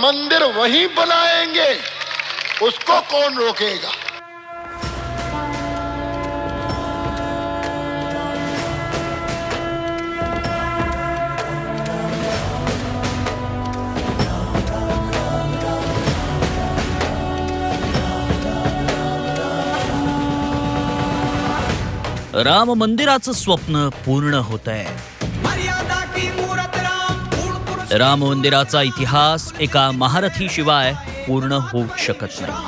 मंदिर वहीं बनाएंगे, उसको कौन रोकेगा? राम मंदिराचं स्वप्न पूर्ण होतंय. राम मंदिराचा इतिहास एका महारथी शिवाय पूर्ण होऊ शकत नाही.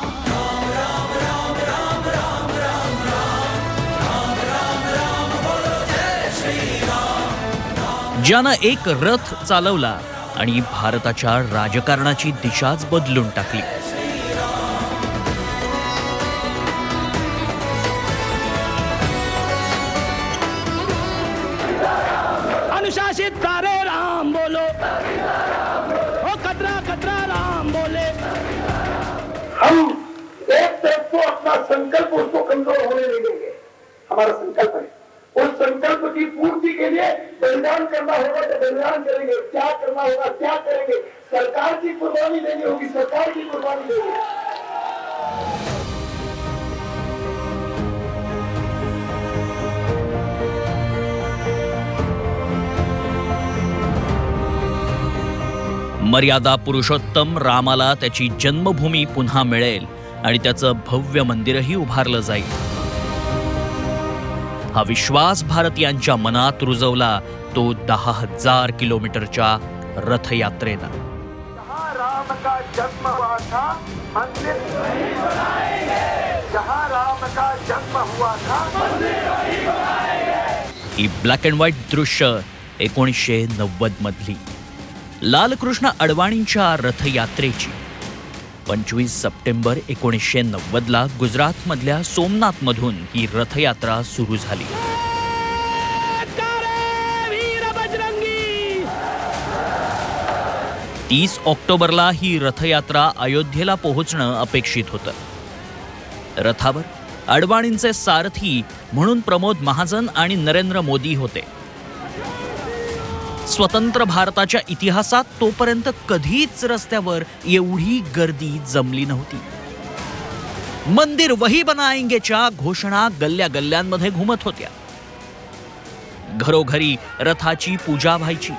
ज्यानं एक रथ चालवला आणि भारताच्या राजकारणाची दिशाच बदलून टाकली. अनुशासित कार्य राम बोलो, ओ कतरा कतरा राम बोले. हम एक तरफ तो अपना संकल्प उसको कमजोर होने नहीं देंगे, हमारा संकल्प है. उस संकल्प की पूर्ति के लिए बलिदान करना होगा तो बलिदान करेंगे, त्याग करना होगा त्याग करेंगे, सरकार की कुर्बानी देनी होगी सरकार की कुर्बानी देंगे. मर्यादा पुरुषोत्तम रामाला त्याची जन्मभूमी पुन्हा मिळेल आणि त्याचं भव्य मंदिरही उभारलं जाईल. हा विश्वास भारतीयांच्या मनात रुजवला तो 10,000 किलोमीटरच्या रथयात्रेनं. जहाँ राम का जन्म हुआ था मंदिर वहीं बनाएंगे, जहाँ राम का जन्म हुआ था मंदिर वहीं बनाएंगे. ही ब्लॅक अँड व्हाईट दृश्य 1990 मधली लालकृष्ण अडवाणींच्या रथयात्रेची. 25 सप्टेंबर 1990ला गुजरातमधल्या सोमनाथमधून ही रथयात्रा सुरू झाली. 30 ऑक्टोबरला ही रथयात्रा अयोध्येला पोहोचणं अपेक्षित होतं. रथावर अडवाणींचे सारथी म्हणून प्रमोद महाजन आणि नरेंद्र मोदी होते. स्वतंत्र भारताच्या इतिहासात तोपर्यंत कधीच रस्त्यावर एवढी गर्दी जमली नव्हती. मंदिर वही बनाएंगेच्या घोषणा गल्ल्या गल्ल्यांमध्ये घुमत होत्या. घरोघरी रथाची पूजा व्हायची.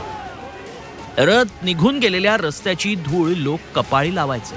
रथ निघून गेलेल्या रस्त्याची धूळ लोक कपाळी लावायचे.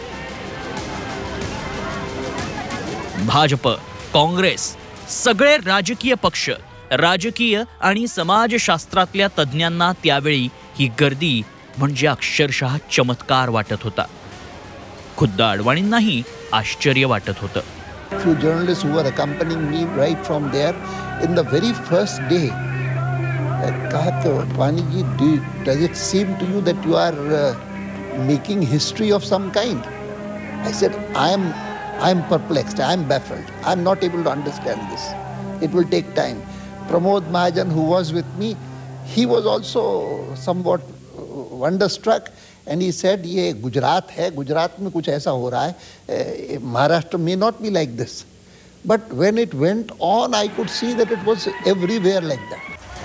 भाजप, काँग्रेस, सगळे राजकीय पक्ष, राजकीय आणि समाजशास्त्रातल्या तज्ज्ञांना त्यावेळी ही गर्दी म्हणजे अक्षरशः चमत्कार वाटत होता. खुद्द अडवाणींनाही आश्चर्य वाटत होतं. Few journalists who were accompanying me right from there in the very first day कहा कि वानी जी, does it seem to you that you are making history of some kind? I said, I am perplexed, I am baffled, I am not able to understand this. It will take time. Pramod Mahajan, who was with me, he was also somewhat wonderstruck and he said, ये गुजरात है, गुजरात में कुछ ऐसा हो रहा है, Maharashtra may not be like this. But when it went on, I could see that it was everywhere like that.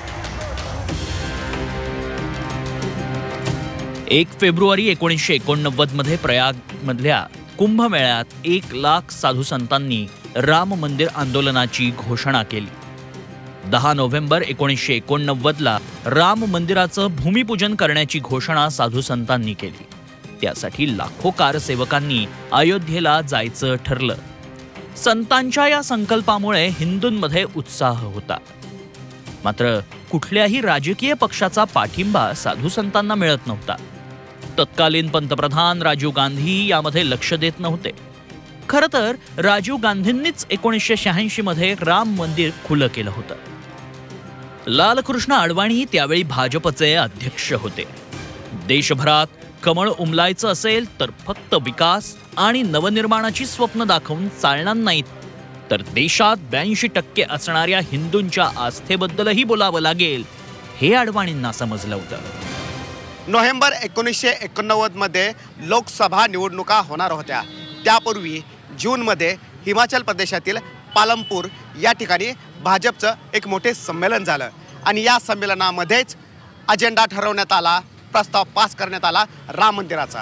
1 फेब्रुवारी 1989 मध्ये प्रयागमधल्या कुंभमेळ्यात 1 लाख साधू संतांनी राम मंदिर आंदोलनाची घोषणा केली. 10 नोव्हेंबर 1989ला राम मंदिराचं भूमिपूजन करण्याची घोषणा साधू संतांनी केली. त्यासाठी लाखो कारसेवकांनी अयोध्येला जायचं ठरलं. संतांच्या या संकल्पामुळे हिंदूंमध्ये उत्साह होता. मात्र कुठल्याही राजकीय पक्षाचा पाठिंबा साधू संतांना मिळत नव्हता. तत्कालीन पंतप्रधान राजीव गांधी यामध्ये लक्ष देत नव्हते. खरं तर राजीव गांधींनीच 1986 मध्ये राम मंदिर खुलं केलं होतं. लालकृष्ण अडवाणी त्यावेळी भाजपचे अध्यक्ष होते. देशभरात कमळ उमलायचं असेल तर फक्त विकास आणि नवनिर्माणाची स्वप्न दाखवून चालणार नाहीत, तर देशात 82% असणाऱ्या हिंदूंच्या आस्थेबद्दलही बोलावं लागेल, हे अडवाणींना समजलं होतं. नोव्हेंबर 1989 मध्ये लोकसभा निवडणुका होणार होत्या. त्यापूर्वी जूनमध्ये हिमाचल प्रदेशातील पालमपूर या ठिकाणी भाजपचं एक मोठे संमेलन झालं आणि या संमेलनामध्येच अजेंडा ठरवण्यात आला प्रस्ताव पास करण्यात आला राम मंदिराचा.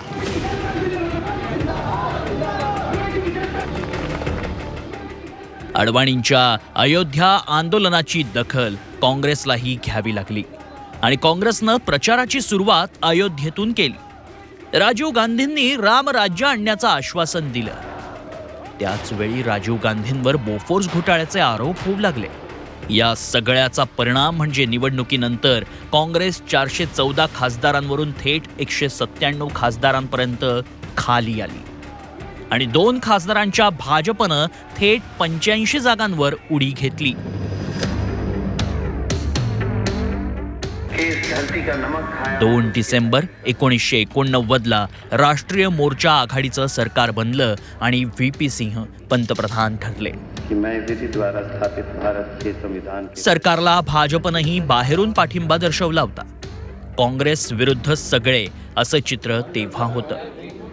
अडवाणींच्या अयोध्या आंदोलनाची दखल काँग्रेसलाही घ्यावी लागली आणि काँग्रेसनं प्रचाराची सुरुवात अयोध्येतून केली. राजीव गांधींनी रामराज्य आणण्याचं आश्वासन दिलं. त्याच वेळी राजीव गांधींवर बोफोर्स घोटाळ्याचे आरोप होऊ लागले. या सगळ्याचा परिणाम म्हणजे निवडणुकीनंतर काँग्रेस 414 खासदारांवरून थेट 197 खासदारांपर्यंत खाली आली आणि 2 खासदारांच्या भाजपनं थेट 85 जागांवर उडी घेतली. 2 डिसेंबर 1989ला राष्ट्रीय मोर्चा आघाडीचं सरकार बनलं आणि व्ही.पी. सिंह पंतप्रधान ठरले. सरकारला भाजपनंही बाहेरून पाठिंबा दर्शवला होता. काँग्रेस विरुद्ध सगळे असं चित्र तेव्हा होतं.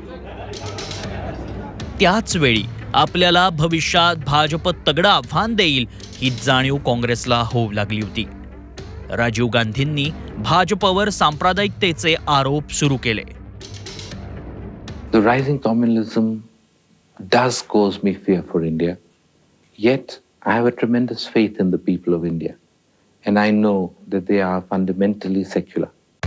त्याच वेळी आपल्याला भविष्यात भाजप तगडं आव्हान देईल ही जाणीव काँग्रेसला होऊ लागली होती. राजीव गांधींनी भाजपवर सांप्रदायिकतेचे आरोप सुरू केले. The rising communalism does cause me fear for India. Yet I have a tremendous faith in the people of India and I know that they are fundamentally secular.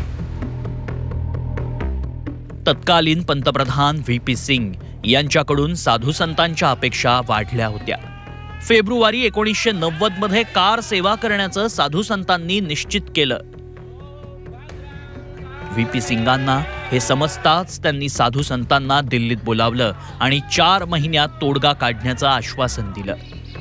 तत्कालीन पंतप्रधान व्ही.पी. सिंग यांच्याकडून साधू संतांच्या अपेक्षा वाढल्या होत्या. फेब्रुवारी 1990 मध्ये कार सेवा करण्याचं साधू संतांनी निश्चित केलं. व्ही.पी. सिंगांना हे समजताच त्यांनी साधू संतांना दिल्लीत बोलावलं आणि 4 महिन्यात तोडगा काढण्याचं आश्वासन दिलं.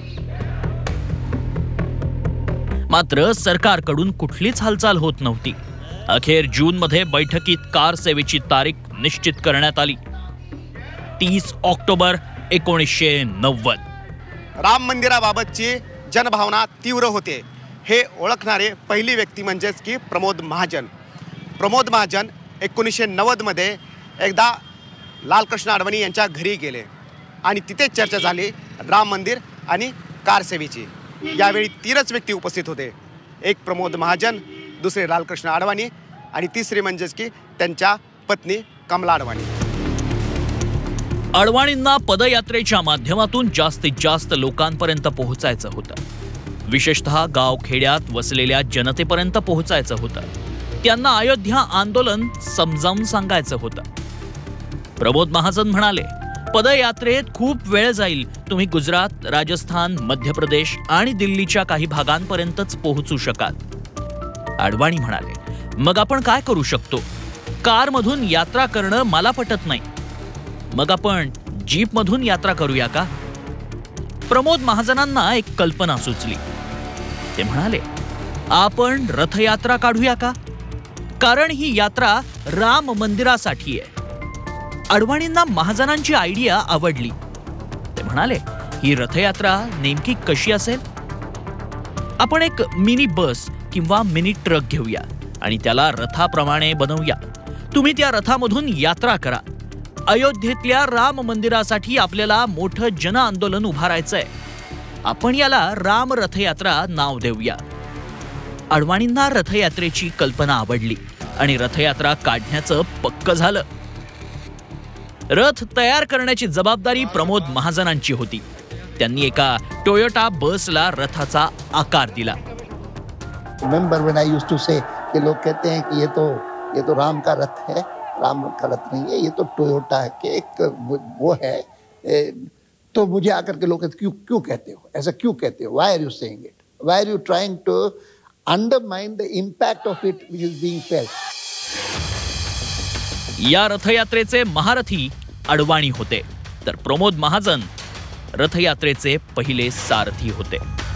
मात्र सरकारकडून कुठलीच हालचाल होत नव्हती. अखेर जूनमध्ये बैठकीत कार सेवेची तारीख निश्चित करण्यात आली. 30 ऑक्टोबर 1990. राम मंदिराबाबतची जनभावना तीव्र होते हे ओळखणारे पहिली व्यक्ती म्हणजेच की प्रमोद महाजन. प्रमोद महाजन 1990 मध्ये एकदा लालकृष्ण अडवाणी यांच्या घरी गेले आणि तिथे चर्चा झाली राम मंदिर आणि कार सेवेची. यावेळी 3च व्यक्ती उपस्थित होते. एक प्रमोद महाजन, दुसरे लालकृष्ण अडवाणी आणि तिसरे म्हणजेच की त्यांच्या पत्नी कमला अडवाणी. अडवाणींना पदयात्रेच्या माध्यमातून जास्तीत जास्त लोकांपर्यंत पोहोचायचं होतं. विशेषतः गावखेड्यात वसलेल्या जनतेपर्यंत पोहोचायचं होतं. त्यांना अयोध्या आंदोलन समजावून सांगायचं होतं. प्रमोद महाजन म्हणाले, पदयात्रेत खूप वेळ जाईल. तुम्ही गुजरात, राजस्थान, मध्य प्रदेश आणि दिल्लीच्या काही भागांपर्यंतच पोहोचू शकाल. अडवाणी म्हणाले, मग आपण काय करू शकतो? कारमधून यात्रा करणं मला पटत नाही. मग आपण जीपमधून यात्रा करूया का? प्रमोद महाजनांना एक कल्पना सुचली. ते म्हणाले, आपण रथयात्रा काढूया का? कारण ही यात्रा राम मंदिरासाठी आहे. अडवाणींना महाजनांची आयडिया आवडली. ते म्हणाले, ही रथयात्रा नेमकी कशी असेल? आपण एक मिनी बस किंवा मिनी ट्रक घेऊया आणि त्याला रथाप्रमाणे बनवूया. तुम्ही त्या रथामधून यात्रा करा. अयोध्येतल्या राम मंदिरासाठी आपल्याला मोठं जन आंदोलन उभारायचंय. आपण याला राम रथयात्रा नाव देऊया. अडवाणींना रथयात्रेची कल्पना आवडली आणि रथयात्रा काढण्याचं पक्क झालं. रथ तयार करण्याची जबाबदारी प्रमोद महाजनांची होती. त्यांनी एका टोयोटा बसला रथाचा आकार दिला. Remember when I used to say कि लोग कहते हैं कि ये तो राम का रथ है. राम का रथ नहीं है, ये तो टोयोटा के एक वो है. तो मुझे आकर के लोग क्यों कहते हो, ऐसा क्यों कहते हो? Why are you saying it? Why are you trying to undermine the impact of it which is being felt? या रथयात्रेचे महारथी अडवाणी होते, तर प्रमोद महाजन रथयात्रेचे पहिले सारथी होते.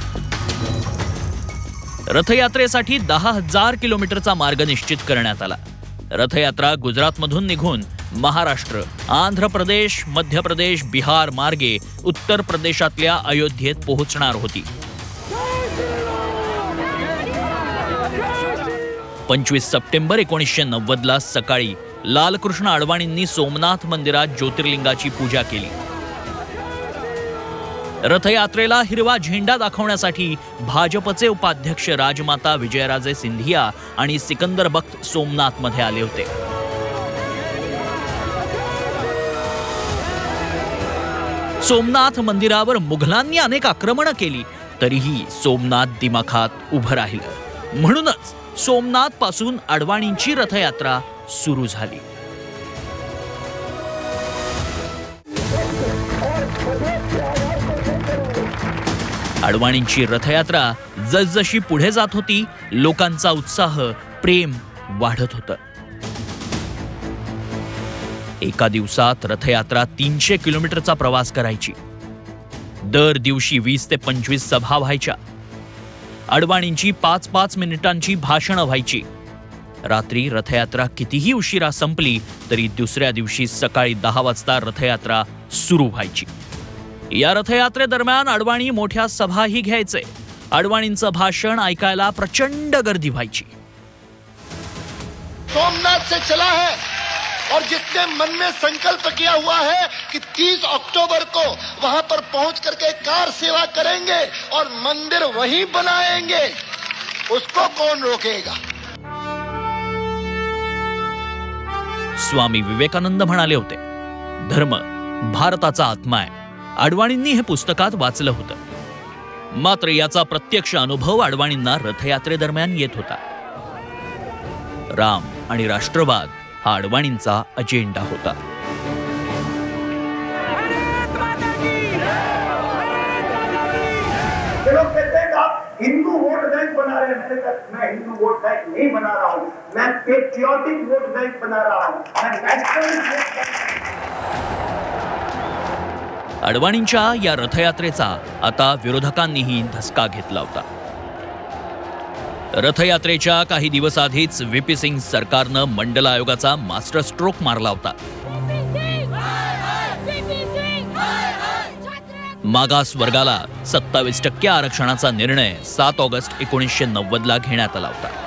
रथयात्रेसाठी 10,000 किलोमीटरचा मार्ग निश्चित करण्यात आला. रथयात्रा गुजरातमधून निघून महाराष्ट्र, आंध्र प्रदेश, मध्य प्रदेश, बिहार मार्गे उत्तर प्रदेशातल्या अयोध्येत पोहोचणार होती. 25 सप्टेंबर 1990ला सकाळी लालकृष्ण अडवाणींनी सोमनाथ मंदिरात ज्योतिर्लिंगाची पूजा केली. रथयात्रेला हिरवा झेंडा दाखवण्यासाठी भाजपचे उपाध्यक्ष राजमाता विजयराजे सिंधिया आणि सिकंदर बख्त सोमनाथ मध्ये आले होते. सोमनाथ मंदिरावर मुघलांनी अनेक आक्रमणं केली तरीही सोमनाथ दिमाखात उभं राहिलं. म्हणूनच सोमनाथ पासून अडवाणींची रथयात्रा सुरू झाली. अडवाणींची रथयात्रा जसजशी पुढे जात होती लोकांचा उत्साह, प्रेम वाढत होतं. एका दिवसात रथयात्रा 300 किलोमीटरचा प्रवास करायची. दर दिवशी 20 ते 25 सभा व्हायच्या. अडवाणींची 5-5 मिनिटांची भाषणं व्हायची. रात्री रथयात्रा कितीही उशिरा संपली तरी दुसऱ्या दिवशी सकाळी 10 वाजता रथयात्रा सुरू व्हायची. या रथयात्रेदरम्यान अडवाणी मोठ्या सभाही घ्यायचे. अडवाणींचं भाषण ऐकायला प्रचंड गर्दी व्हायची. सोमनाथ से चला है और जिसने मन में संकल्प किया हुआ है कि 30 अक्टूबर को वहां पर पहुंच करके कार सेवा करेंगे और मंदिर वहीं बनाएंगे, उसको कौन रोकेगा. स्वामी विवेकानंद म्हणाले होते, धर्म भारताचा आत्मा आहे. अडवाणींनी हे पुस्तकात वाचलं होतं. मात्र याचा प्रत्यक्ष अनुभव अडवाणींना रथयात्रेदरम्यान येत होता. राम आणि राष्ट्रवाद हा अडवाणींचा अजेंडा होता. लोग कहते हैं आप हिंदू वोट बैंक बना रहे हैं. मैंने कहा मैं हिंदू वोट बैंक नहीं बना रहा हूं, मैं पेट्रियोटिक वोट बैंक बना रहा हूं, मैं नेशनलिस्ट वोट बैंक. अडवाणींच्या या रथयात्रेचा आता विरोधकांनीही धसका घेतला होता. रथयात्रेच्या काही दिवस आधीच व्हीपी सिंग सरकारनं मंडल आयोगाचा मास्टर स्ट्रोक मारला होता. मागास वर्गाला 27% आरक्षणाचा निर्णय 7 ऑगस्ट 1990 घेण्यात आला होता.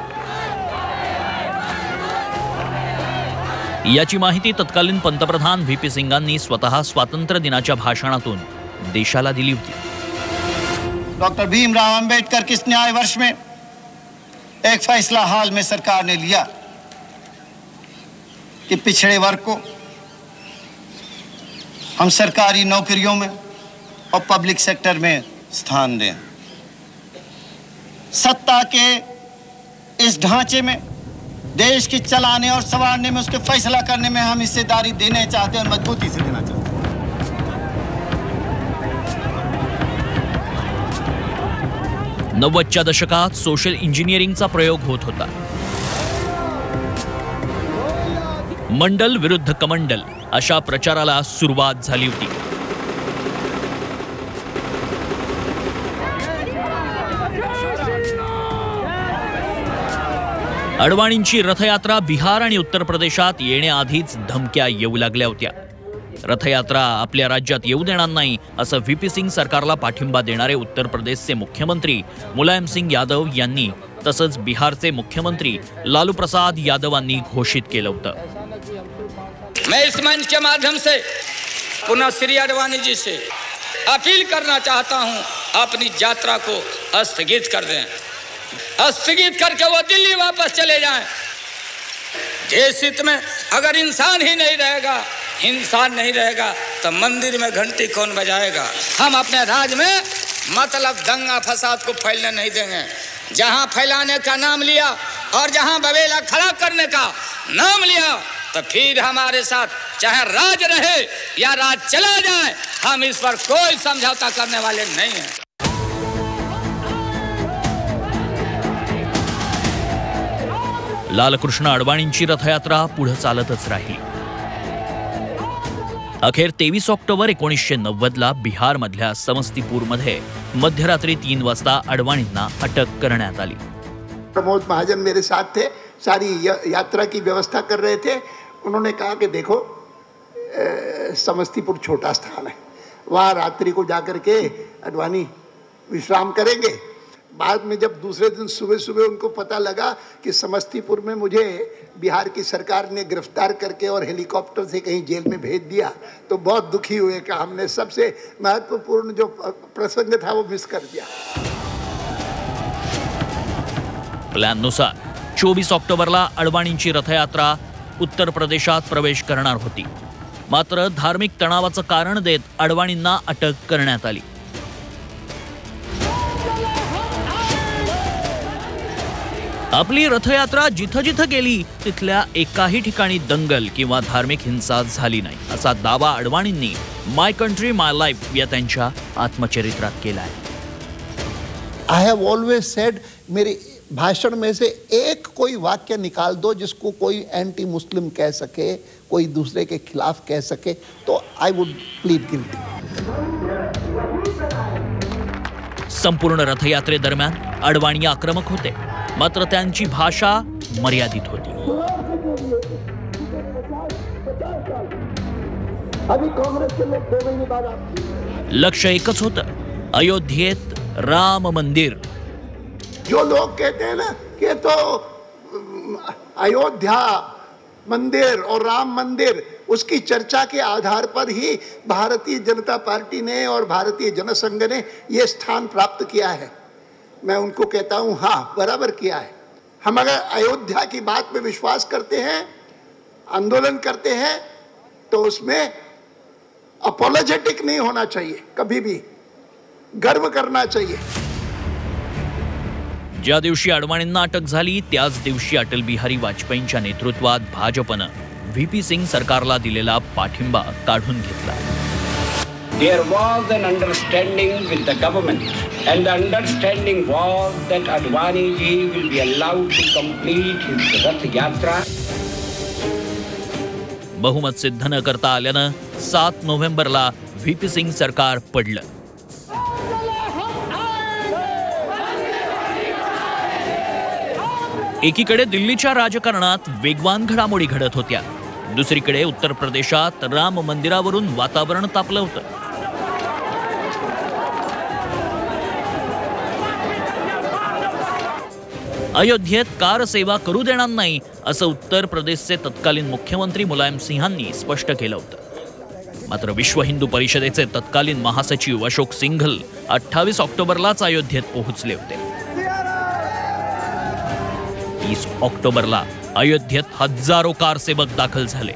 याची माहिती तत्कालीन पंतप्रधान व्हीपी सिंगांनी स्वतः स्वातंत्र्य दिनाच्या भाषणातून देशाला दिली होती. डॉक्टर भीमराव अंबेडकर किस न्याय वर्ष में एक फैसला हाल में सरकार ने लिया कि पिछड़े वर्ग को हम सरकारी नौकरियों में और पब्लिक सेक्टर में स्थान दें. सत्ता के इस ढांचे में देश की चलाने और संवारने में, उसके फैसला करने में हम हिस्सेदारी देना चाहते हैं और मजबूती से देना चाहते हैं. 90च्या दशकात सोशल इंजिनिअरिंगचा प्रयोग होत होता. मंडल विरुद्ध कमंडल अशा प्रचाराला सुरुवात झाली होती. अडवाणींची रथयात्रा बिहार आणि उत्तर प्रदेशात येण्याआधीच धमक्या येऊ लागल्या होत्या. रथयात्रा आपल्या राज्यात येऊ देणार नाही असं व्हीपी सिंग सरकारला पाठिंबा देणारे उत्तर प्रदेशचे मुख्यमंत्री मुलायम सिंग यादव यांनी तसंच बिहारचे मुख्यमंत्री लालू प्रसाद यादवांनी घोषित केलं होतं. मैं इस मंच के माध्यम से पुनः श्री अडवाणी जी से अपील करना चाहता हूं, अपनी यात्रा को स्थगित कर दें. स्थगित करके वो दिल्ली वापस चले जाएं. देश हित में अगर इंसान ही नहीं रहेगा, इंसान नहीं रहेगा तो मंदिर में घंटी कौन बजाएगा. हम अपने राज्य में मतलब दंगा फसाद को फैलने नहीं देंगे. जहां फैलाने का नाम लिया और जहां बवेला खड़ा करने का नाम लिया तो फिर हमारे साथ चाहे राज रहे या राज चला जाए, हम इस पर कोई समझौता करने वाले नहीं हैं. लालकृष्ण अडवाणींची रथयात्रा पुढे चालतच राहिली. अखेर 23 ऑक्टोबर 1990 बिहारमधल्या समस्तीपूरमध्ये मध्यरात्री 3 वाजता अडवाणींना अटक करण्यात आली. प्रमोद महाजन मेरे साथ थे, सारी यात्रा की व्यवस्था कर रहे थे. उन्होंने कहा कि देखो समस्तीपुर छोटा स्थान है, वहाँ रात्रि को जाकर के अडवाणी विश्राम करेंगे, बाद में जब दूसरे दिन सुबह सुबह उनको पता लगा कि समस्तीपुर में मुझे बिहार की सरकार ने गिरफ्तार करके और हेलीकॉप्टर से कहीं जेल में भेज दिया, तो बहुत दुखी हुए कि हमने सबसे महत्वपूर्ण जो प्रसंग था वो मिस कर दिया। प्लॅननुसार 24 ऑक्टोबरला अडवाणींची रथयात्रा उत्तर प्रदेशात प्रवेश करणार होती. मात्र धार्मिक तणावाचं कारण देत अडवाणींना अटक करण्यात आली. आपली रथयात्रा जिथं जिथं गेली तिथल्या एकाही ठिकाणी दंगल किंवा धार्मिक हिंसा झाली नाही, असा दावा अडवाणींनी माय कंट्री माय लाईफ या त्यांच्या आत्मचरित्रात केला आहे. आई हैव ऑलवेज सेड, मेरे भाषण में से एक कोई वाक्य निकाल दो जिसको कोई एंटी मुस्लिम कह सके, कोई दूसरे के खिलाफ कह सके, तो आई वुड प्लीड गिल्टी. संपूर्ण रथयात्रेदरम्यान अडवाणी आक्रमक होते, मात्र त्यांची भाषा मर्यादित होती. लक्ष एकच होतं, अयोध्येत राम मंदिर. जो लोग कहते हैं ना कि तो अयोध्या मंदिर और राम मंदिर, उसकी चर्चा के आधार पर ही भारतीय जनता पार्टी ने और भारतीय जनसंघ ने ये स्थान प्राप्त किया है. मैं उनको कहता हूं, हाँ, बराबर किया है. हम अगर अयोध्या की बात में विश्वास करते हैं, आंदोलन करते हैं, तो उसमें अपोलोजेटिक नहीं होना चाहिए, कभी भी गर्व करना चाहिए. ज्या दिवशी अडवाणींना अटक झाली त्याच दिवशी अटल बिहारी वाजपेयींच्या नेतृत्वात भाजपनं व्हीपी सिंग सरकारला दिलेला पाठिंबा काढून घेतला. There was an understanding with the government, and the understanding was that Advani ji will be allowed to complete his Rath Yatra. बहुमत सिद्ध न करता आल्यानं 7 नोव्हेंबरला व्हीपी सिंग सरकार पडलं. एकीकडे दिल्लीच्या राजकारणात वेगवान घडामोडी घडत होत्या, दुसरीकडे उत्तर प्रदेशात राम मंदिरावरून वातावरण तापलं होतं. अयोध्येत कार सेवा करू देणार नाही असं उत्तर प्रदेशचे तत्कालीन मुख्यमंत्री मुलायम सिंहांनी स्पष्ट केलं होतं. मात्र विश्व हिंदू परिषदेचे तत्कालीन महासचिव अशोक सिंघल 28 ऑक्टोबरलाच अयोध्येत पोहोचले होते. 30 ऑक्टोबरला अयोध्येत हजारो कारसेवक दाखल झाले.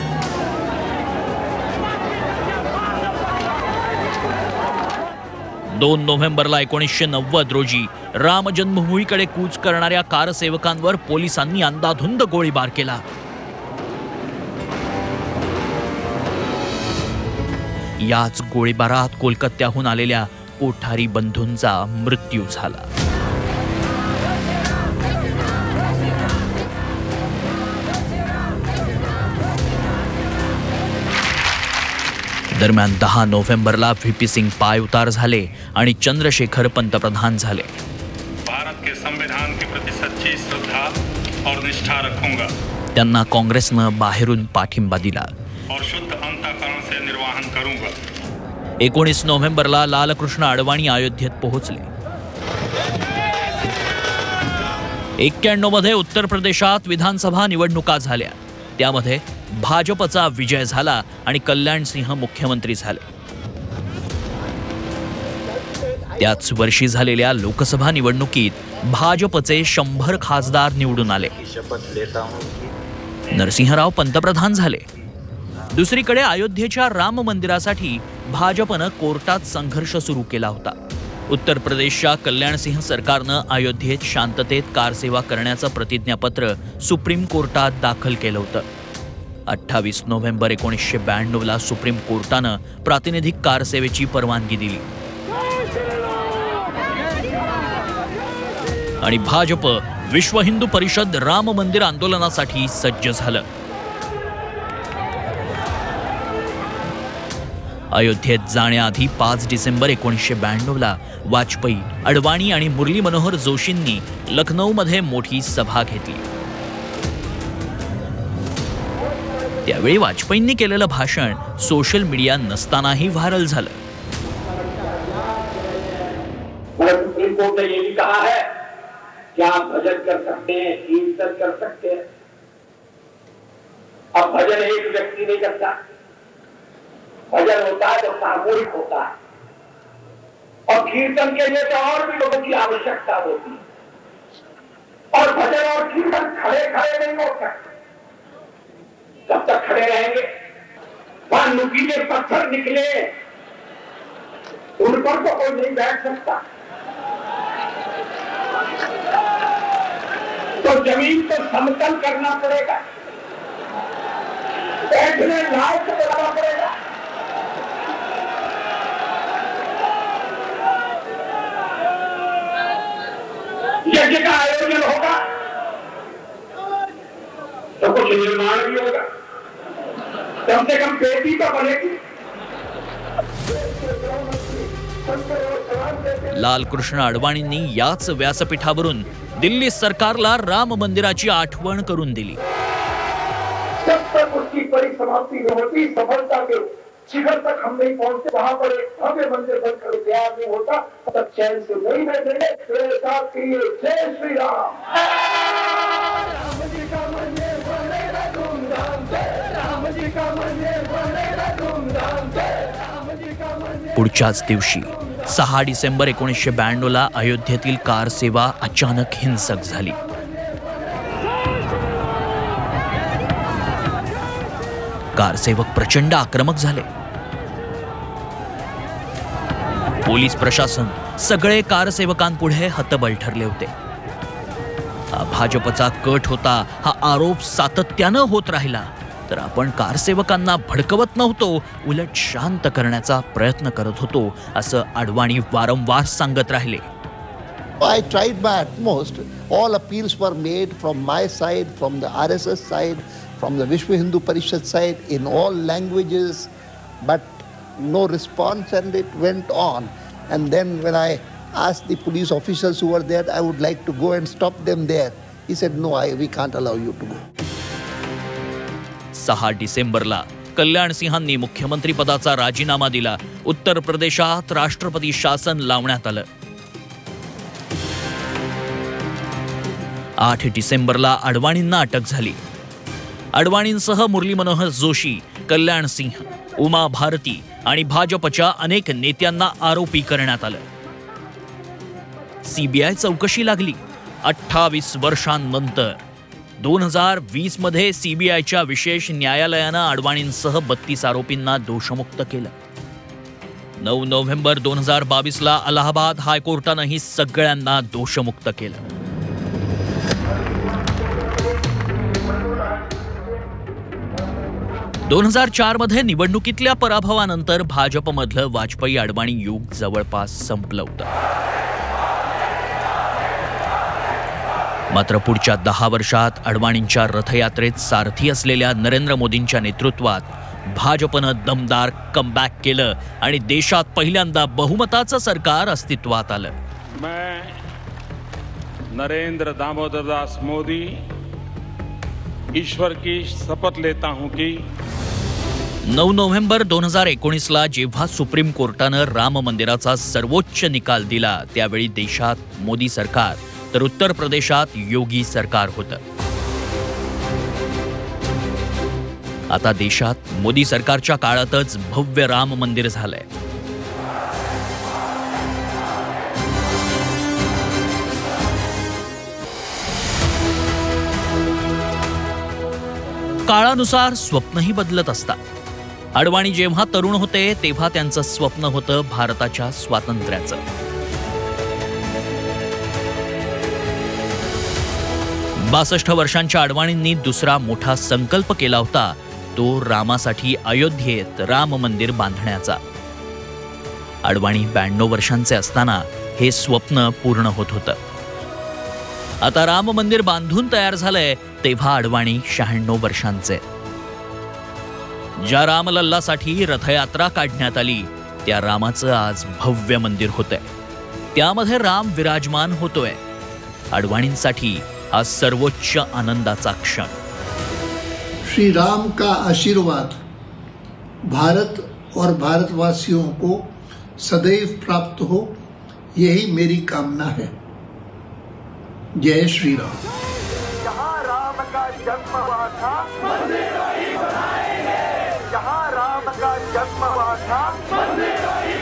दोन नोव्हेंबरला 1990 रोजी राम जन्मभूमीकडे कूच करणाऱ्या कारसेवकांवर पोलिसांनी अंधाधुंद गोळीबार केला. याच गोळीबारात कोलकात्याहून आलेल्या कोठारी बंधूंचा मृत्यू झाला. दरम्यान 10 नोव्हेंबरला व्हीपी सिंग पायउतार झाले आणि चंद्रशेखर पंतप्रधान झाले. भारत के संविधान के प्रति सच्ची श्रद्धा और निष्ठा रखूंगा. त्यांना काँग्रेसनं बाहेरून पाठिंबा दिला और शुद्ध अंतःकरण से निर्वाहन करूंगा. 19 नोव्हेंबरला लालकृष्ण अडवाणी अयोध्येत पोहोचले. 91 मध्ये उत्तर प्रदेशात विधानसभा निवडणुका झाल्या, त्यामध्ये भाजपचा विजय झाला आणि कल्याण सिंह मुख्यमंत्री झाले. त्याच वर्षी झालेल्या लोकसभा निवडणुकीत भाजपचे 100 खासदार निवडून आले. नरसिंहराव पंतप्रधान झाले. दुसरीकडे अयोध्येच्या राम मंदिरासाठी भाजपनं कोर्टात संघर्ष सुरू केला होता. उत्तर प्रदेशच्या कल्याण सिंह सरकारनं अयोध्येत शांततेत कारसेवा करण्याचं प्रतिज्ञापत्र सुप्रीम कोर्टात दाखल केलं होतं. 28 नोव्हेंबर 1992ला सुप्रीम कोर्टानं प्रातिनिधिक कारसेवेची परवानगी दिली आणि भाजप विश्व हिंदू परिषद राम मंदिर आंदोलनासाठी सज्ज झालं. अयोध्येत जाण्याआधी 5 डिसेंबर 1992ला वाजपेयी, अडवाणी आणि मुरली मनोहर जोशींनी लखनौमध्ये मोठी सभा घेतली. त्यावेळी वाजपेयींनी केलेलं भाषण सोशल मीडिया नसतानाही व्हायरल झालं. मगर सुप्रीम कोर्ट ने ये भी कहा है कि आप भजन कर सकते हैं, कीर्तन कर सकते हैं। अब भजन एक व्यक्ति नहीं करता, भजन होता है तो सामूहिक होता है, और कीर्तन के लिए तो और भी लोगों की आवश्यकता होती है। और भजन और कीर्तन खड़े खड़े नहीं हो सकते। जब तक खड़े रहेंगे, वहां नुकीले पत्थर निकले उन पर तो कोई नहीं बैठ सकता। तो जमीन को समतल करना पड़ेगा, बैठने लायक बनाना पड़ेगा। यज्ञ का आयोजन होगा तो कुछ निर्माण भी होगा, कम से कम पेटी तो बनेगी। लालकृष्ण अडवाणींनी याच व्यासपीठावरून दिल्ली सरकारला राम मंदिराची आठवण करून दिली। जब तक उसकी परिसमाप्ति न होती, सफलता के शिखर तक हम नहीं पहुंचते, वहां पर एक भव्य मंदिर बनकर तैयार नहीं होता, तब चैन से नहीं बैठेंगे। मेरे साथ कहिए जय श्री राम। राम जी का मंदिर बनेगा धूमधाम से, राम जी का मंदिर बनेगा धूमधाम से, राम जी का मंदिर। पुढच्याच दिवशी 6 डिसेंबर 1992 अयोध्येतील कार सेवा अचानक हिंसक झाली। कारसेवक प्रचंड आक्रमक झाले। पोलीस प्रशासन सगळे कारसेवकांपुढे हतबल ठरले होते। हा भाजपचा कट होता, हा आरोप सातत्यानं होत राहिला, तर आपण कारसेवकांना भडकवत नव्हतो, उलट शांत करण्याचा प्रयत्न करत होतो, असं अडवाणी वारंवार सांगत राहिले। I tried my utmost. All appeals were made from my side, from the RSS side, from the Vishwa Hindu Parishad side, in all languages, but no response, and it went on. And then when I asked the police officials who were there, I would like to go and stop them there. He said, no, we can't allow you to go. 6 डिसेंबरला कल्याण सिंहांनी मुख्यमंत्री पदाचा राजीनामा दिला। उत्तर प्रदेशात राष्ट्रपती शासन लावण्यात आलं। 8 डिसेंबरला अडवाणींना अटक झाली। अडवाणींसह मुरली मनोहर जोशी, कल्याण सिंह, उमा भारती आणि भाजपच्या अनेक नेत्यांना आरोपी करण्यात आलं। सीबीआय चौकशी लागली। 28 वर्षांनंतर 2020 मध्ये सीबीआयच्या विशेष न्यायालयानं अडवाणींसह 32 आरोपींना दोषमुक्त केलं। 9 नोव्हेंबर 2022 ला अलाहाबाद हायकोर्टानंही सगळ्यांना दोषमुक्त केलं। 2004 मध्ये निवडणुकीतल्या पराभवानंतर भाजपमधलं वाजपेयी अडवाणी युग जवळपास संपलं होतं। मात्र पुढच्या 10 वर्षात अडवाणींच्या रथयात्रेत सारथी असलेल्या नरेंद्र मोदींच्या नेतृत्वात भाजपनं दमदार कमबॅक केलं आणि देशात पहिल्यांदा बहुमताचं सरकार अस्तित्वात आलं। मैं नरेंद्र दामोदर दास मोदी ईश्वर की शपथ लेता हूं कि 9 नोव्हेंबर 2019 ला जेव्हा सुप्रीम कोर्टानं राम मंदिराचा सर्वोच्च निकाल दिला, त्यावेळी देशात मोदी सरकार तर उत्तर प्रदेशात योगी सरकार होतं। आता देशात मोदी सरकारच्या काळातच भव्य राम मंदिर झालंय। काळानुसार स्वप्नही बदलत असतात। अडवाणी जेव्हा तरुण होते तेव्हा त्यांचं स्वप्न होतं भारताच्या स्वातंत्र्याचं। बासष्ट वर्षांच्या अडवाणींनी दुसरा मोठा संकल्प केला होता, तो रामासाठी अयोध्येत राम मंदिर बांधण्याचा। अडवाणी 92 वर्षांचे असताना हे स्वप्न पूर्ण होत होतं। आता राम मंदिर बांधून तयार झालंय तेव्हा अडवाणी 96 वर्षांचे। ज्या रामलल्लासाठी रथयात्रा काढण्यात आली त्या रामाचं आज भव्य मंदिर होतंय, त्यामध्ये राम विराजमान होतोय। अडवाणींसाठी हा सर्वोच्च आनंदाचा क्षण। श्री राम का आशीर्वाद भारत और भारतवासियों को सदैव प्राप्त हो, यही मेरी कामना है। जय श्री राम। जहाँ राम का जन्म हुआ था मंदिर वही बनाएंगे। जहाँ राम का जन्म हुआ था मंदिर वही